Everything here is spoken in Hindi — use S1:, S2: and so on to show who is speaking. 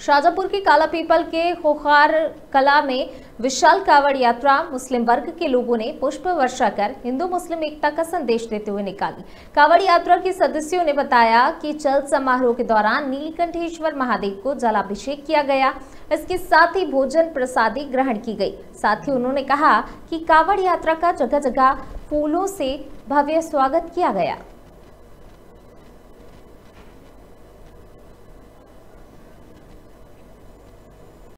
S1: शाजापुर के काला पीपल के खोखार कला में विशाल कावड़ यात्रा मुस्लिम वर्ग के लोगों ने पुष्प वर्षा कर हिंदू मुस्लिम एकता का संदेश देते हुए निकाली। कावड़ यात्रा के सदस्यों ने बताया कि चल समारोह के दौरान नीलकंठेश्वर महादेव को जलाभिषेक किया गया। इसके साथ ही भोजन प्रसादी ग्रहण की गई। साथ ही उन्होंने कहा कि कावड़ यात्रा का जगह जगह फूलों से भव्य स्वागत किया गया।